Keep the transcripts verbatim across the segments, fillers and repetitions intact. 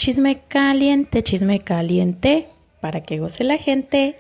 Chisme caliente, chisme caliente, para que goce la gente.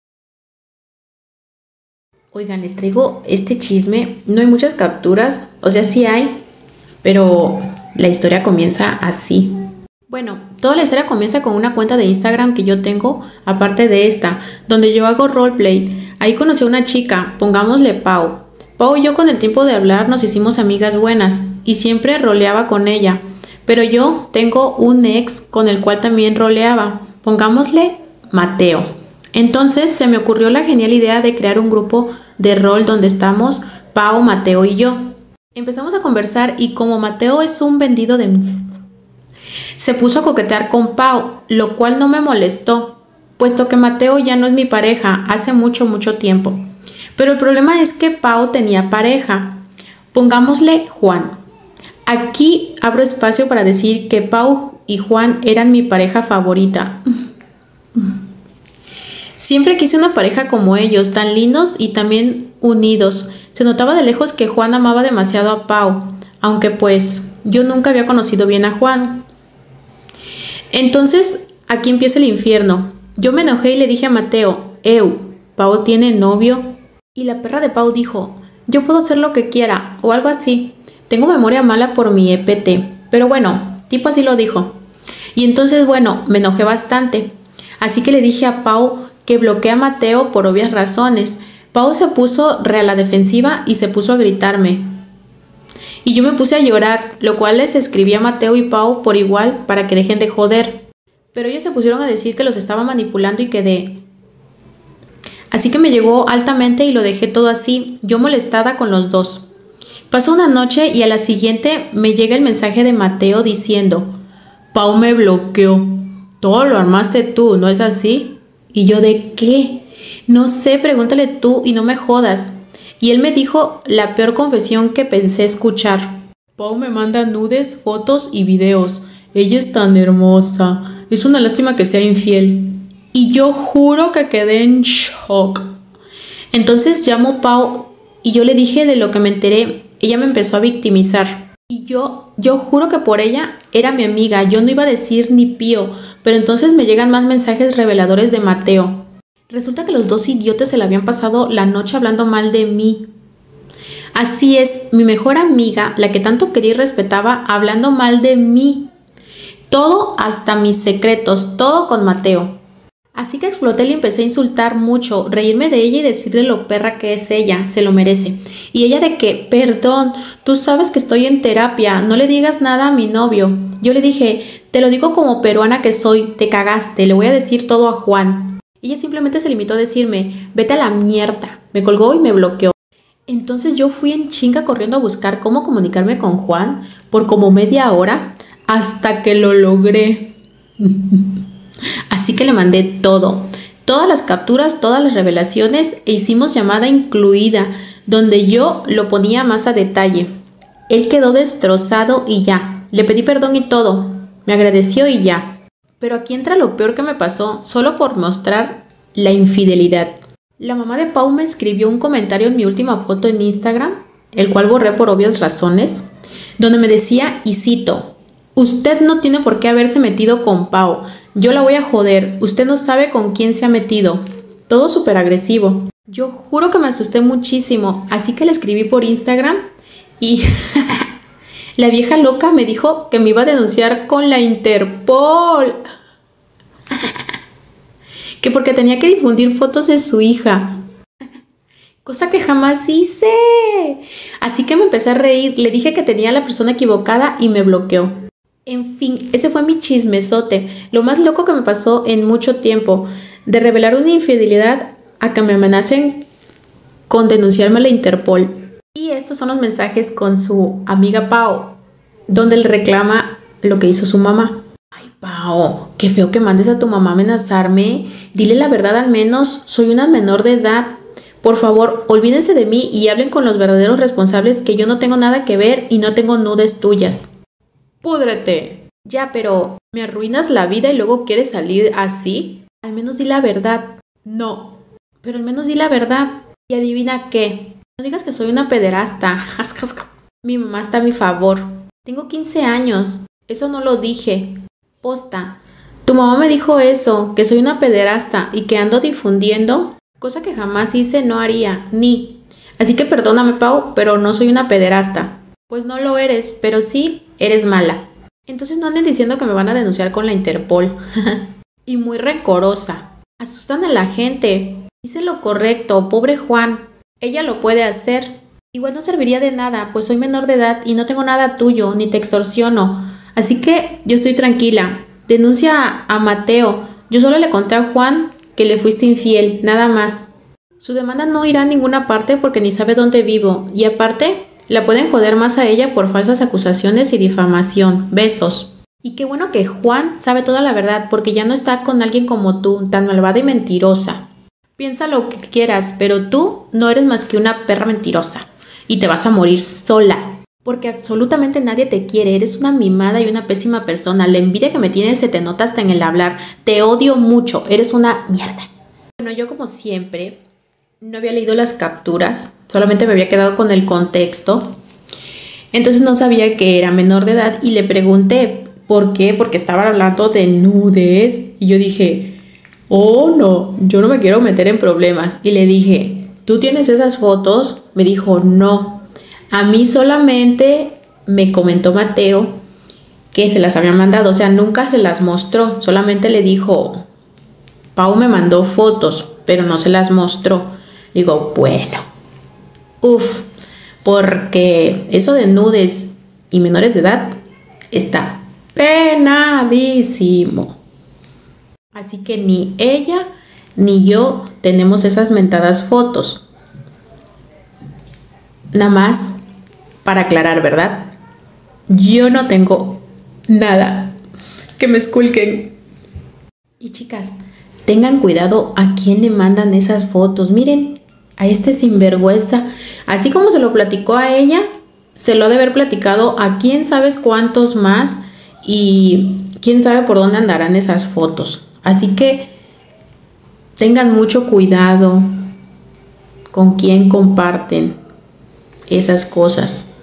Oigan, les traigo este chisme. No hay muchas capturas, o sea, sí hay, pero la historia comienza así. Bueno, toda la historia comienza con una cuenta de Instagram que yo tengo, aparte de esta, donde yo hago roleplay. Ahí conocí a una chica, pongámosle Pau. Pau y yo con el tiempo de hablar nos hicimos amigas buenas y siempre roleaba con ella. Pero yo tengo un ex con el cual también roleaba, pongámosle Mateo. Entonces se me ocurrió la genial idea de crear un grupo de rol donde estamos Pau, Mateo y yo. Empezamos a conversar y como Mateo es un vendido de mierda, se puso a coquetear con Pau, lo cual no me molestó, puesto que Mateo ya no es mi pareja hace mucho, mucho tiempo. Pero el problema es que Pau tenía pareja, pongámosle Juan. Aquí abro espacio para decir que Pau y Juan eran mi pareja favorita. Siempre quise una pareja como ellos, tan lindos y también unidos. Se notaba de lejos que Juan amaba demasiado a Pau, aunque pues yo nunca había conocido bien a Juan. Entonces, aquí empieza el infierno. Yo me enojé y le dije a Mateo, «Eu, Pau tiene novio». Y la perra de Pau dijo, «Yo puedo hacer lo que quiera», o algo así. Tengo memoria mala por mi E P T, pero bueno, tipo así lo dijo. Y entonces, bueno, me enojé bastante. Así que le dije a Pau que bloquee a Mateo por obvias razones. Pau se puso re a la defensiva y se puso a gritarme. Y yo me puse a llorar, lo cual les escribí a Mateo y Pau por igual para que dejen de joder. Pero ellos se pusieron a decir que los estaba manipulando y quedé. Así que me llegó altamente y lo dejé todo así, yo molestada con los dos. Pasó una noche y a la siguiente me llega el mensaje de Mateo diciendo, «Pau me bloqueó. Todo lo armaste tú, ¿no es así?» Y yo, ¿de qué? No sé, pregúntale tú y no me jodas. Y él me dijo la peor confesión que pensé escuchar. «Pau me manda nudes, fotos y videos. Ella es tan hermosa. Es una lástima que sea infiel». Y yo juro que quedé en shock. Entonces llamó Pau y yo le dije de lo que me enteré. Ella me empezó a victimizar. Y yo, yo juro que por ella era mi amiga. Yo no iba a decir ni pío. Pero entonces me llegan más mensajes reveladores de Mateo. Resulta que los dos idiotas se le habían pasado la noche hablando mal de mí. Así es, mi mejor amiga, la que tanto quería y respetaba, hablando mal de mí. Todo, hasta mis secretos, todo con Mateo. Así que exploté y le empecé a insultar mucho, reírme de ella y decirle lo perra que es ella, se lo merece. Y ella de que, perdón, tú sabes que estoy en terapia, no le digas nada a mi novio. Yo le dije, te lo digo como peruana que soy, te cagaste, le voy a decir todo a Juan. Ella simplemente se limitó a decirme, vete a la mierda, me colgó y me bloqueó. Entonces yo fui en chinga corriendo a buscar cómo comunicarme con Juan por como media hora hasta que lo logré. Así que le mandé todo, todas las capturas, todas las revelaciones e hicimos llamada incluida, donde yo lo ponía más a detalle. Él quedó destrozado y ya, le pedí perdón y todo, me agradeció y ya. Pero aquí entra lo peor que me pasó, solo por mostrar la infidelidad. La mamá de Pau me escribió un comentario en mi última foto en Instagram, el cual borré por obvias razones, donde me decía, y cito, «Usted no tiene por qué haberse metido con Pau. Yo la voy a joder. Usted no sabe con quién se ha metido». Todo súper agresivo. Yo juro que me asusté muchísimo. Así que le escribí por Instagram y la vieja loca me dijo que me iba a denunciar con la Interpol. Que porque tenía que difundir fotos de su hija. Cosa que jamás hice. Así que me empecé a reír. Le dije que tenía a la persona equivocada y me bloqueó. En fin, ese fue mi chismesote, lo más loco que me pasó en mucho tiempo, de revelar una infidelidad a que me amenacen con denunciarme a la Interpol. Y estos son los mensajes con su amiga Pau, donde le reclama lo que hizo su mamá. «Ay, Pau, qué feo que mandes a tu mamá a amenazarme. Dile la verdad al menos, soy una menor de edad. Por favor, olvídense de mí y hablen con los verdaderos responsables que yo no tengo nada que ver y no tengo nudes tuyas». «Púdrete». «Ya, pero ¿me arruinas la vida y luego quieres salir así? Al menos di la verdad». «No». «Pero al menos di la verdad». «Y adivina qué. No digas que soy una pederasta. Mi mamá está a mi favor. Tengo quince años. Eso no lo dije. Posta, tu mamá me dijo eso, que soy una pederasta y que ando difundiendo, cosa que jamás hice, no haría, ni. Así que perdóname, Pau, pero no soy una pederasta. Pues no lo eres, pero sí, eres mala. Entonces no anden diciendo que me van a denunciar con la Interpol. Y muy rencorosa. Asustan a la gente. Hice lo correcto, pobre Juan. Ella lo puede hacer. Igual no serviría de nada, pues soy menor de edad y no tengo nada tuyo, ni te extorsiono. Así que yo estoy tranquila. Denuncia a Mateo. Yo solo le conté a Juan que le fuiste infiel, nada más. Su demanda no irá a ninguna parte porque ni sabe dónde vivo. Y aparte, la pueden joder más a ella por falsas acusaciones y difamación. Besos. Y qué bueno que Juan sabe toda la verdad porque ya no está con alguien como tú, tan malvada y mentirosa. Piensa lo que quieras, pero tú no eres más que una perra mentirosa. Y te vas a morir sola. Porque absolutamente nadie te quiere, eres una mimada y una pésima persona. La envidia que me tienes se te nota hasta en el hablar. Te odio mucho, eres una mierda. Bueno, yo como siempre no había leído las capturas, solamente me había quedado con el contexto. Entonces no sabía que era menor de edad y le pregunté, ¿por qué? Porque estaban hablando de nudes y yo dije, oh no, yo no me quiero meter en problemas. Y le dije, ¿tú tienes esas fotos? Me dijo, no. A mí solamente me comentó Mateo que se las había mandado, o sea, nunca se las mostró, solamente le dijo, Pau me mandó fotos, pero no se las mostró. Digo, bueno, uff, porque eso de nudes y menores de edad está penadísimo. Así que ni ella ni yo tenemos esas mentadas fotos. Nada más para aclarar, ¿verdad? Yo no tengo nada. Que me esculquen. Y chicas, tengan cuidado a quién le mandan esas fotos. Miren, a este sinvergüenza, así como se lo platicó a ella, se lo ha de haber platicado a quién sabes cuántos más y quién sabe por dónde andarán esas fotos. Así que tengan mucho cuidado con quién comparten esas cosas.